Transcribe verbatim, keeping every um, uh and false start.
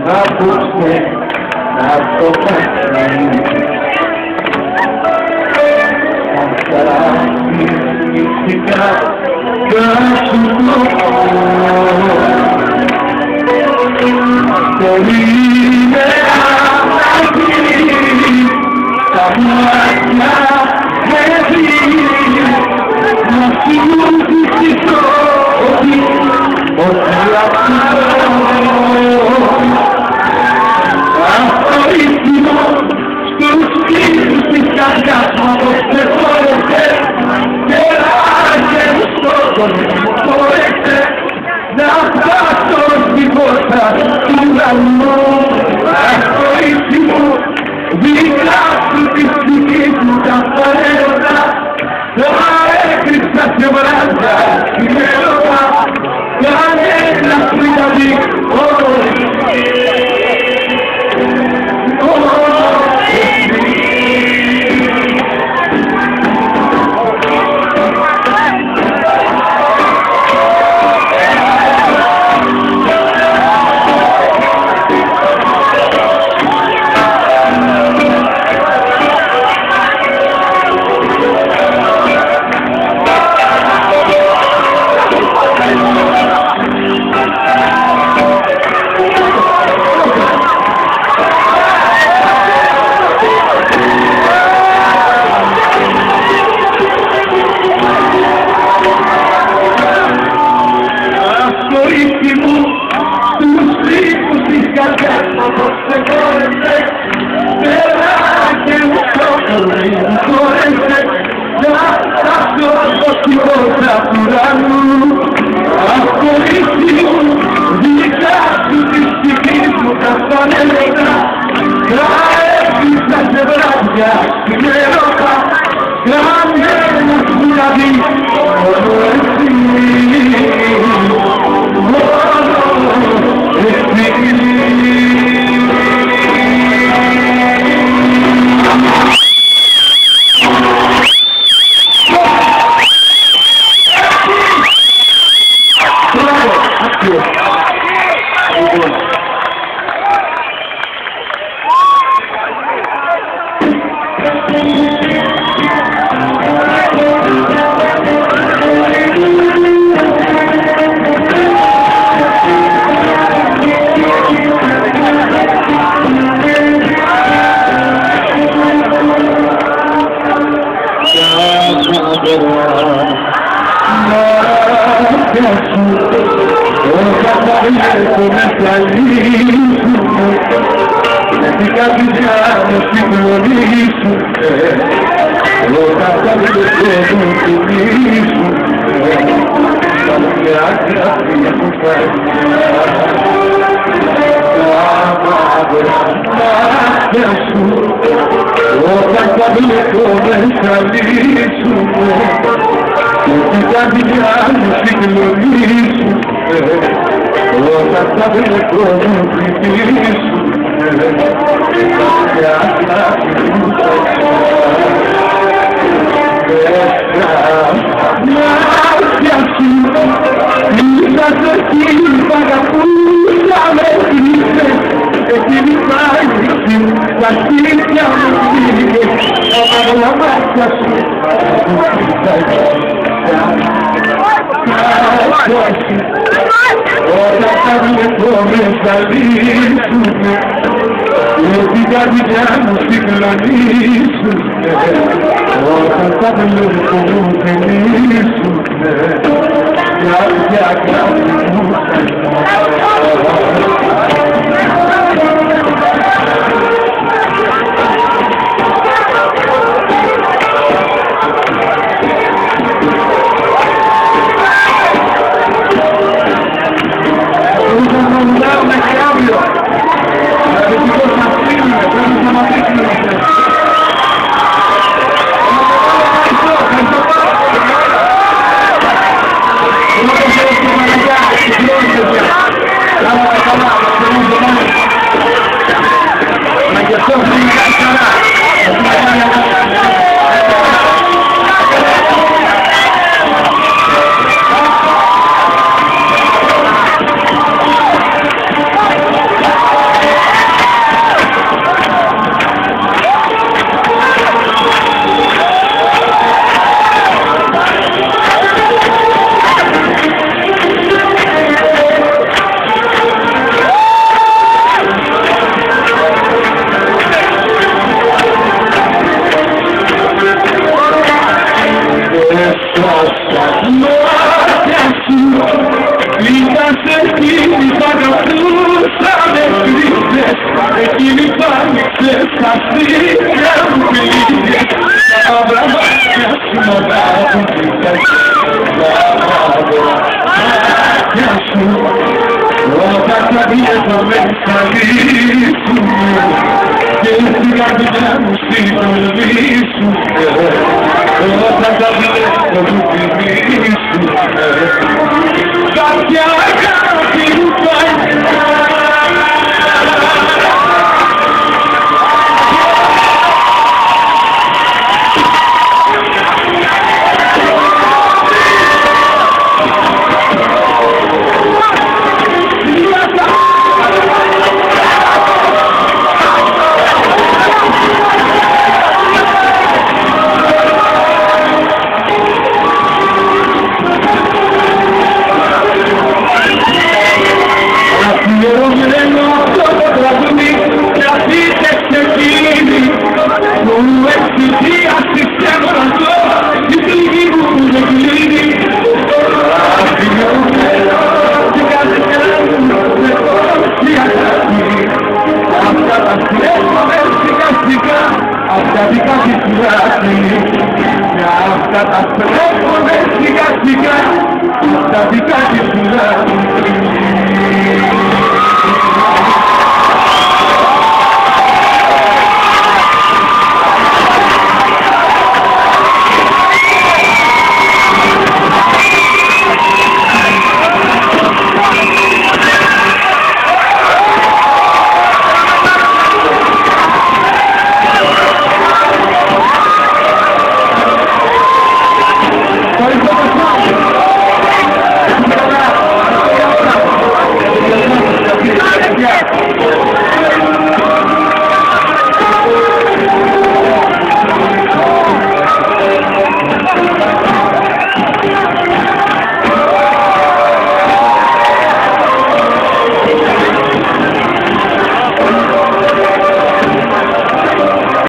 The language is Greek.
Απόψε να το κάνει φυσικά θα σου το πω περίμενα να γίνει τα μάτια έτσι να σου ζητήσω ότι ότι αυτό Koritsi Mou στους φίλους της καρδιάς μου αποστεχόρεσαι και στο χώρεσαι να φτάσω στην πόρτα του ουρανού. Koritsi Mou, δίπλα σου της ψυχής μου τα φανέρωτα θα έκρυψα σε βράδια στην έρωτα κανένα σπιταδί Koritsi Mou, δικά σου της ψυχής μου τα φανέλωτα θα έπισα σε βράδια στην έρωτα κανένας που να δει μόνο εσύ, μόνο εσύ. Την καρδιά μου συγκλονίσουνε, όταν τα βλέπω μου θυμίσουνε, τα μια αγάπη μου καρδιά, τα μαύρα μάτια σου, όταν τα βλέπω με σαλίσουνε, την καρδιά μου συγκλονίσουνε, όταν τα βλέπω μου θυμίσουνε. Για αγάπη μου μάτια σου ήρθατε εκεί μ' αγαπούσα με κρίσες εκείνη πάγιση τα χίλια μου πήγες από τα μάτια σου όταν τα βλέπω με σαλίσουνε την καρδιά μου συγκλονίσουνε, όταν τα βλέπω μου θυμίσουνε, για αγάπη μου Come on, come on, come on. Hasta